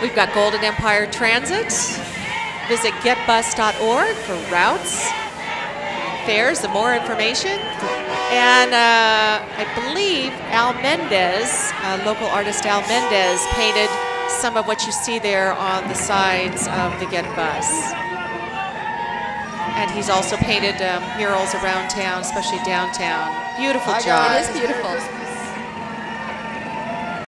We've got Golden Empire Transit. Visit getbus.org for routes, fares, and more information. And I believe Al Mendez, local artist Al Mendez, painted some of what you see there on the sides of the Get Bus. And he's also painted murals around town, especially downtown. Beautiful job. It is beautiful.